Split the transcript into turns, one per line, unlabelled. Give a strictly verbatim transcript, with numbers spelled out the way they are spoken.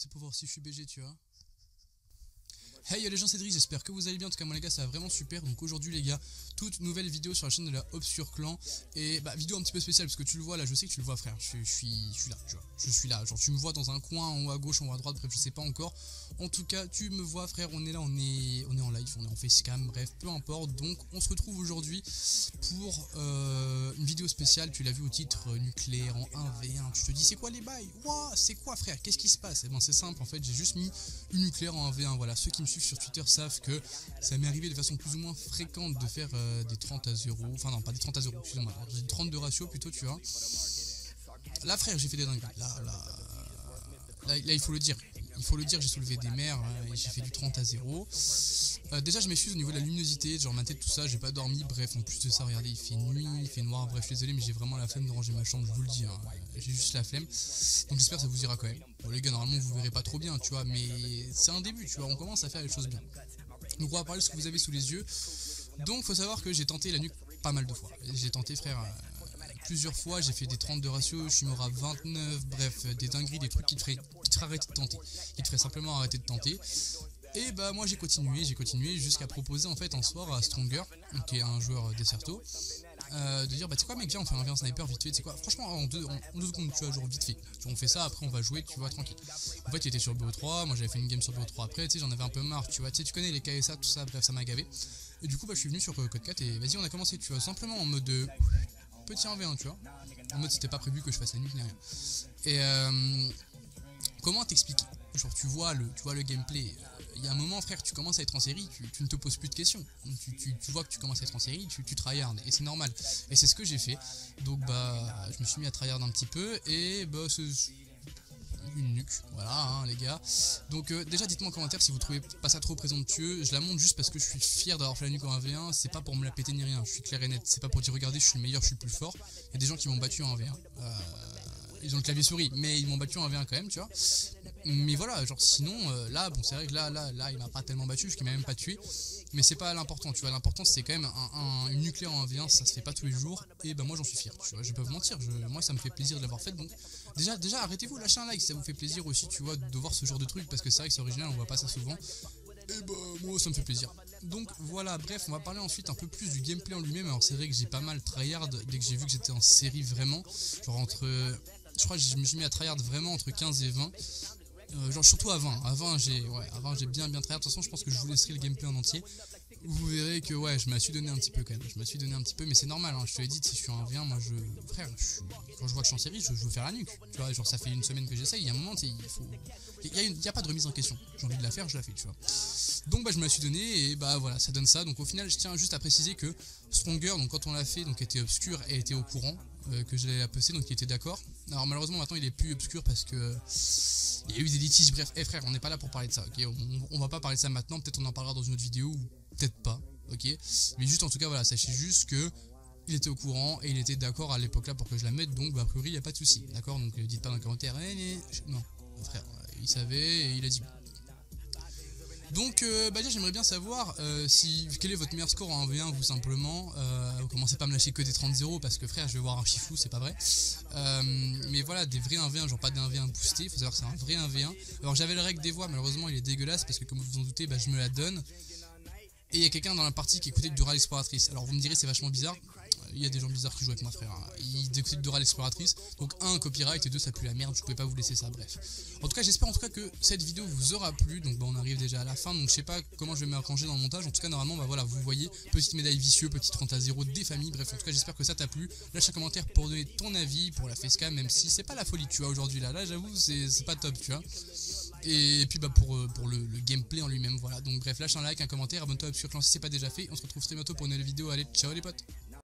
c'est pour voir si je suis B G, tu vois. Hey les gens, c'est Dries, j'espère que vous allez bien. En tout cas moi les gars, ça va vraiment super. Donc aujourd'hui les gars, toute nouvelle vidéo sur la chaîne de la Obscure Clan. Et bah vidéo un petit peu spéciale parce que tu le vois là, je sais que tu le vois frère. Je, je suis je suis là, tu vois. Je suis là, genre tu me vois dans un coin en haut à gauche, en haut à droite, bref je sais pas encore. En tout cas tu me vois frère, on est là, on est on est en live, on est en facecam, bref peu importe. Donc on se retrouve aujourd'hui pour euh, une vidéo spéciale. Tu l'as vu au titre, euh, nucléaire en un v un. Tu te dis c'est quoi les bails? Ouah, c'est quoi frère? Qu'est-ce qui se passe? Et ben c'est simple en fait, j'ai juste mis une nucléaire en un v un. Voilà, ceux qui me suivent sur Twitter savent que ça m'est arrivé de façon plus ou moins fréquente de faire euh, des trente à zéro, enfin non pas des trente à zéro, excusez-moi, j'ai trente de ratio plutôt, tu vois. Là frère, j'ai fait des dingueries, là, là, là, là il faut le dire, il faut le dire, j'ai soulevé des mers, euh, et j'ai fait du trente à zéro. Euh, déjà je m'excuse au niveau de la luminosité, genre ma tête, tout ça, j'ai pas dormi, bref, en plus de ça, regardez, il fait nuit, il fait noir, bref, je suis désolé, mais j'ai vraiment la flemme de ranger ma chambre, je vous le dis, hein, j'ai juste la flemme, donc j'espère que ça vous ira quand même. Bon les gars, normalement vous verrez pas trop bien, tu vois, mais c'est un début, tu vois, on commence à faire les choses bien. Donc on va parler de ce que vous avez sous les yeux. Donc faut savoir que j'ai tenté la nuque pas mal de fois. J'ai tenté frère euh, plusieurs fois, j'ai fait des trente de ratio, je suis mort à vingt-neuf, bref, des dingueries, des trucs qui te feraient, qui te feraient arrêter de tenter, qui te feraient simplement arrêter de tenter. Et bah moi j'ai continué, j'ai continué jusqu'à proposer en fait un soir à Stronger, qui est un joueur Desserto, euh, de dire bah tu sais quoi mec, viens on fait un v un sniper vite fait, tu sais quoi, franchement en deux, en, en deux secondes tu vois, genre vite fait, tu vois, on fait ça, après on va jouer, tu vois, tranquille. En fait il était sur B O trois, moi j'avais fait une game sur B O trois après, tu sais j'en avais un peu marre, tu vois, tu sais tu connais les K S A, tout ça, bref ça m'a gavé. Et du coup bah je suis venu sur Code quatre et vas-y on a commencé, tu vois, simplement en mode de petit un v un, tu vois, en mode c'était pas prévu que je fasse la nuit ni rien. Et euh, comment t'expliquer? Genre tu vois le, tu vois le gameplay, il y a un moment frère, tu commences à être en série, tu, tu ne te poses plus de questions, tu, tu, tu vois que tu commences à être en série, tu, tu tryhard, et c'est normal, et c'est ce que j'ai fait. Donc bah je me suis mis à tryhard un petit peu, et bah c'est une nuque, voilà hein, les gars. Donc euh, déjà dites-moi en commentaire si vous trouvez pas ça trop présomptueux. Je la montre juste parce que je suis fier d'avoir fait la nuque en un v un, c'est pas pour me la péter ni rien, je suis clair et net, c'est pas pour dire regardez je suis le meilleur, je suis le plus fort. Il y a des gens qui m'ont battu en un v un, euh, ils ont le clavier souris, mais ils m'ont battu en un v un quand même, tu vois. Mais voilà, genre sinon, euh, là, bon c'est vrai que là, là, là, il m'a pas tellement battu, parce qu'il m'a même pas tué. Mais c'est pas l'important, tu vois, l'important c'est quand même un, un, une nucléaire en un v un, ça se fait pas tous les jours. Et ben moi j'en suis fier, tu vois, je vais pas vous mentir, je, moi ça me fait plaisir de l'avoir fait. Donc déjà, déjà arrêtez-vous, lâchez un like si ça vous fait plaisir aussi, tu vois, de voir ce genre de truc, parce que c'est vrai que c'est original, on voit pas ça souvent. Et bah moi ça me fait plaisir. Donc voilà, bref, on va parler ensuite un peu plus du gameplay en lui-même. Alors c'est vrai que j'ai pas mal tryhard dès que j'ai vu que j'étais en série vraiment, genre entre... Je crois que je me suis mis à tryhard vraiment entre quinze et vingt. Euh, genre surtout à vingt. À vingt j'ai ouais, à vingt j'ai bien bien tryhard. De toute façon je pense que je vous laisserai le gameplay en entier. Vous verrez que ouais je me suis donné un petit peu quand même. Je me suis donné un petit peu mais c'est normal hein. Je te l'ai dit, si je suis en v un, moi je. Frère, je suis... quand je vois que je suis en série, je, je veux faire la nuque. Tu vois, genre ça fait une semaine que j'essaye, il y a un moment il faut. Il y a, une... il y a pas de remise en question. J'ai envie de la faire, je la fais, tu vois. Donc bah je me la suis donné et bah voilà, ça donne ça. Donc au final je tiens juste à préciser que Stronger, donc quand on l'a fait, donc était obscur et était au courant euh, que j'allais la poster, donc il était d'accord. Alors malheureusement maintenant il est plus obscur parce que il y a eu des litiges, bref, hey, frère on n'est pas là pour parler de ça, ok, on, on va pas parler de ça maintenant, peut-être on en parlera dans une autre vidéo ou peut-être pas, ok, mais juste en tout cas voilà, sachez juste que il était au courant et il était d'accord à l'époque là pour que je la mette, donc bah, a priori il n'y a pas de souci, d'accord, donc euh, dites pas dans les commentaires, eh, eh, non, frère, il savait et il a dit oui. Donc euh, bah j'aimerais bien savoir euh, si quel est votre meilleur score en un v un, vous simplement. Euh, vous commencez pas à me lâcher que des trente zéro parce que frère je vais voir un chifou, c'est pas vrai. Euh, mais voilà, des vrais un v un, genre pas des un v un boosté, faut savoir que c'est un vrai un v un. Alors j'avais le règle des voix, malheureusement il est dégueulasse parce que comme vous vous en doutez, bah, je me la donne. Et il y a quelqu'un dans la partie qui écoutait Dora l'exploratrice. Alors vous me direz c'est vachement bizarre. Il y a des gens bizarres qui jouent avec moi frère, ils écoutaient Dora l'exploratrice, donc un copyright et deux ça pue la merde, je pouvais pas vous laisser ça, bref. En tout cas j'espère en tout cas que cette vidéo vous aura plu, donc bah on arrive déjà à la fin, donc je sais pas comment je vais m'arranger dans le montage, en tout cas normalement bah voilà vous voyez, petite médaille vicieux, petit trente à zéro des familles, bref en tout cas j'espère que ça t'a plu, lâche un commentaire pour donner ton avis pour la facecam, même si c'est pas la folie tu vois aujourd'hui là, là j'avoue c'est pas top tu vois. Et puis bah pour, pour le, le gameplay en lui-même, voilà, donc bref lâche un like, un commentaire, abonne-toi à Obscure Clan si c'est pas déjà fait, on se retrouve très bientôt pour une nouvelle vidéo, allez ciao les potes.